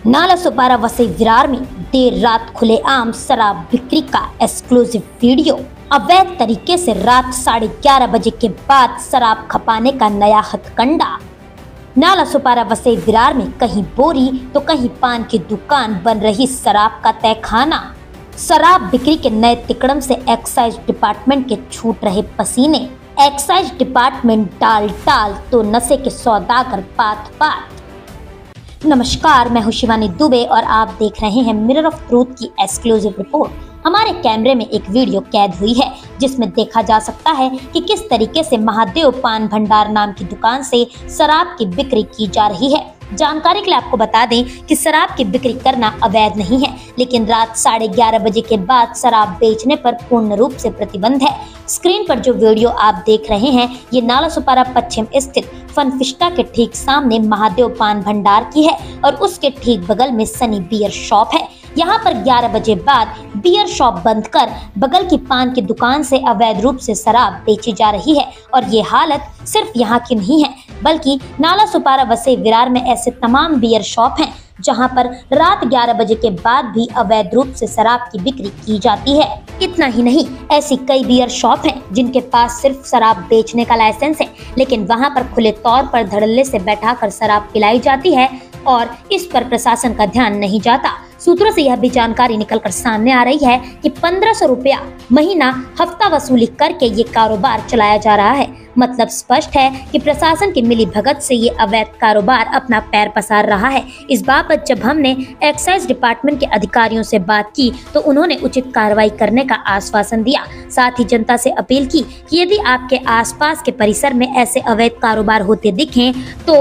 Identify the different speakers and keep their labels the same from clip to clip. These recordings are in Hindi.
Speaker 1: नालासोपारा वसई विरार में देर रात खुलेआम शराब बिक्री का एक्सक्लूसिव वीडियो। अवैध तरीके से रात 11:30 बजे के बाद शराब खपाने का नया हथकंडा। नालासोपारा वसई विरार में कहीं बोरी तो कहीं पान की दुकान बन रही शराब का तहखाना। शराब बिक्री के नए तिकड़म से एक्साइज डिपार्टमेंट के छूट रहे पसीने। एक्साइज डिपार्टमेंट टाल टाल तो नशे के सौदागर पात पात। नमस्कार, मैं हूं शिवानी दुबे और आप देख रहे हैं मिरर ऑफ ट्रूथ की एक्सक्लूसिव रिपोर्ट। हमारे कैमरे में एक वीडियो कैद हुई है जिसमें देखा जा सकता है कि किस तरीके से महादेव पान भंडार नाम की दुकान से शराब की बिक्री की जा रही है। जानकारी के लिए आपको बता दें कि शराब की बिक्री करना अवैध नहीं है, लेकिन रात 11:30 बजे के बाद शराब बेचने पर पूर्ण रूप से प्रतिबंध है। स्क्रीन पर जो वीडियो आप देख रहे हैं ये नालासोपारा पश्चिम स्थित फनफिस्टा के ठीक सामने महादेव पान भंडार की है और उसके ठीक बगल में सनी बियर शॉप है। यहाँ पर 11 बजे बाद बियर शॉप बंद कर बगल की पान की दुकान से अवैध रूप से शराब बेची जा रही है और ये हालत सिर्फ यहाँ की नहीं है, बल्कि नालासोपारा वसई विरार में ऐसे तमाम बियर शॉप हैं जहां पर रात 11 बजे के बाद भी अवैध रूप से शराब की बिक्री की जाती है। इतना ही नहीं, ऐसी कई बियर शॉप हैं जिनके पास सिर्फ शराब बेचने का लाइसेंस है, लेकिन वहां पर खुले तौर पर धड़ल्ले से बैठाकर शराब पिलाई जाती है और इस पर प्रशासन का ध्यान नहीं जाता। सूत्रों से यह भी जानकारी निकलकर सामने आ रही है कि 1500 रुपया महीना हफ्ता वसूली करके ये कारोबार चलाया जा रहा है। मतलब स्पष्ट है कि प्रशासन की मिली भगत से ये अवैध कारोबार अपना पैर पसार रहा है। इस बाबत जब हमने एक्साइज डिपार्टमेंट के अधिकारियों से बात की तो उन्होंने उचित कार्रवाई करने का आश्वासन दिया। साथ ही जनता से अपील की कि यदि आपके आसपास के परिसर में ऐसे अवैध कारोबार होते दिखें तो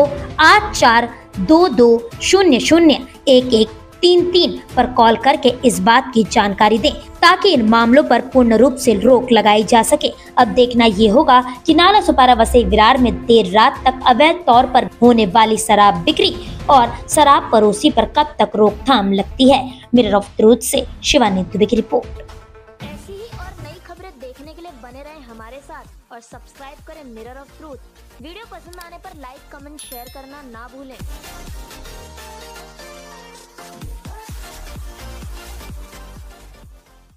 Speaker 1: 8422001133 पर कॉल करके इस बात की जानकारी दें ताकि इन मामलों पर पूर्ण रूप से रोक लगाई जा सके। अब देखना ये होगा कि नालासोपारा वसई विरार में देर रात तक अवैध तौर पर होने वाली शराब बिक्री और शराब परोसी पर कब तक रोकथाम लगती है। मिरर ऑफ ट्रूथ से शिवानी दुबे की रिपोर्ट।
Speaker 2: ऐसी ही और नई खबरें देखने के लिए बने रहें हमारे साथ और सब्सक्राइब करें मिरर ऑफ ट्रूथ। वीडियो पसंद आने पर लाइक, कमेंट, शेयर करना ना भूलें।